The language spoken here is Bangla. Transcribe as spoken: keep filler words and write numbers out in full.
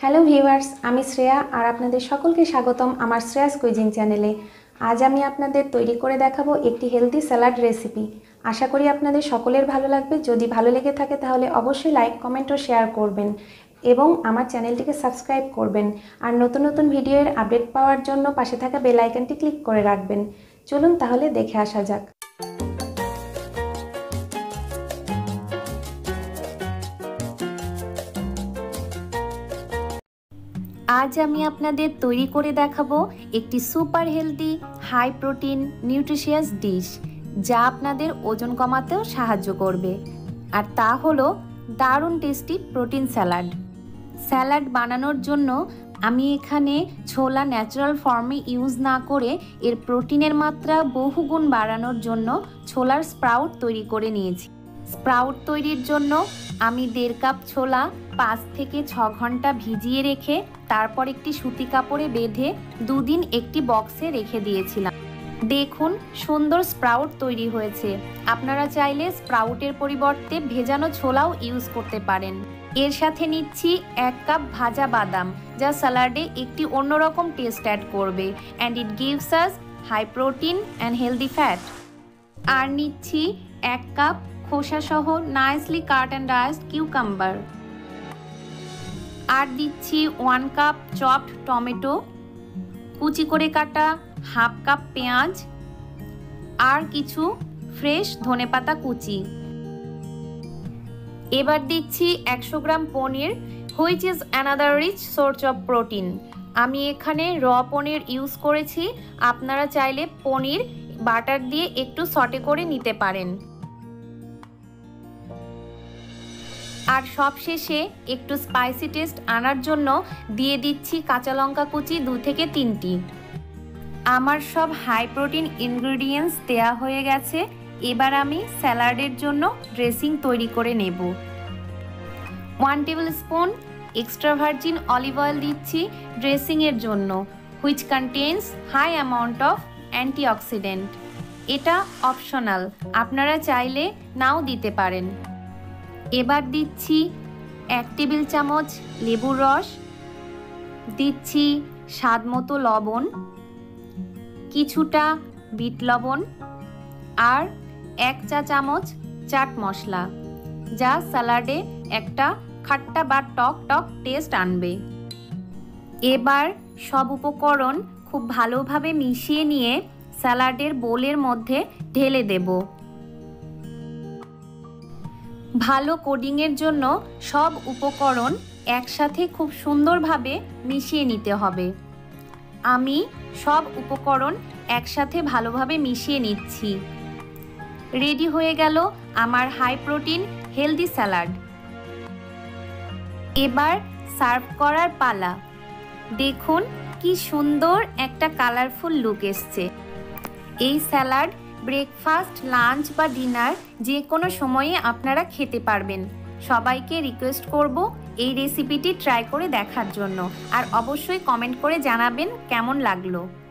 হ্যালো ভিউয়ার্স, আমি শ্রেয়া আর আপনাদের সকলকে স্বাগতম আমার শ্রেয়াস কুইজিন চ্যানেলে। আজ আমি আপনাদের তৈরি করে দেখাবো একটি হেলদি স্যালাড রেসিপি। আশা করি আপনাদের সকলের ভালো লাগবে। যদি ভালো লেগে থাকে তাহলে অবশ্যই লাইক, কমেন্ট ও শেয়ার করবেন এবং আমার চ্যানেলটিকে সাবস্ক্রাইব করবেন। আর নতুন নতুন ভিডিওর আপডেট পাওয়ার জন্য পাশে থাকা বেল আইকনটি ক্লিক করে রাখবেন। চলুন তাহলে দেখে আসা যাক। আজ আমি আপনাদের তৈরি করে দেখাবো একটি super healthy, high protein, nutritious dish, যা আপনাদের ওজন কমাতেও সাহায্য করবে। আর তা হলো দারুণ টেস্টি প্রোটিন স্যালাড। স্যালাড বানানোর জন্য আমি এখানে ছোলা ন্যাচারাল ফর্মে ইউজ না করে এর প্রোটিনের মাত্রা বহুগুণ বাড়ানোর জন্য ছোলার স্প্রাউট তৈরি করে নিয়েছি। স্প্রাউট তৈরির জন্য আমি দেড় কাপ ছোলা পাঁচ থেকে ছ ঘন্টা ভিজিয়ে রেখে তারপর একটি সুতি কাপড়ে বেঁধে দুদিন একটি বক্সে রেখে দিয়েছিলাম। দেখুন সুন্দর স্প্রাউট তৈরি হয়েছে। আপনারা চাইলে স্প্রাউটের পরিবর্তে ভেজানো ছোলাও ইউজ করতে পারেন। এর সাথে নিচ্ছি এক কাপ ভাজা বাদাম, যা স্যালাডে একটি অন্যরকম টেস্ট অ্যাড করবে and it gives us high protein and healthy fat. আর নিচ্ছি এক কাপ খোসা সহ nicely cut and diced cucumber. আর দিচ্ছি ওয়ান কাপ চপড টমেটো, কুচি করে কাটা হাফ কাপ পেঁয়াজ আর কিছু ফ্রেশ ধনেপাতা কুচি। এবার দিচ্ছি একশো gram paneer, which is another rich source of protein. আমি এখানে র পনির ইউজ করেছি। আপনারা চাইলে পনির বাটার দিয়ে একটু সটে করে নিতে পারেন। আর সবশেষে একটু স্পাইসি টেস্ট আনার জন্য দিয়ে দিচ্ছি কাঁচা লঙ্কা কুচি দু থেকে তিনটি। আমার সব হাই প্রোটিন ইনগ্রেডিয়েন্টস দেওয়া হয়ে গেছে। এবার আমি স্যালাডের জন্য ড্রেসিং তৈরি করে নেব। One tablespoon extra virgin olive oil দিচ্ছি ড্রেসিংয়ের জন্য, which contains high amount of antioxidant. এটা অপশনাল, আপনারা চাইলে নাও দিতে পারেন। এবার দিচ্ছি এক টেবিল চামচ লেবুর রস, দিচ্ছি স্বাদ মতো লবণ, কিছুটা বিট লবণ আর এক চা চামচ চাট মশলা, যা স্যালাডে একটা খাট্টা বা টক টক টেস্ট আনবে। এবার সব উপকরণ খুব ভালোভাবে মিশিয়ে নিয়ে স্যালাডের বোলের মধ্যে ঢেলে দেব। ভালো কোডিংয়ের জন্য সব উপকরণ একসাথে খুব সুন্দরভাবে মিশিয়ে নিতে হবে। আমি সব উপকরণ একসাথে ভালোভাবে মিশিয়ে নিচ্ছি। রেডি হয়ে গেল আমার হাই প্রোটিন হেলদি স্যালাড। এবার সার্ভ করার পালা। দেখুন কি সুন্দর একটা কালারফুল লুক এসছে। এই স্যালাড ব্রেকফাস্ট, লাঞ্চ বা ডিনার যে কোনো সময়ে আপনারা খেতে পারবেন। সবাইকে রিকোয়েস্ট করব এই রেসিপিটি ট্রাই করে দেখার জন্য, আর অবশ্যই কমেন্ট করে জানাবেন কেমন লাগলো।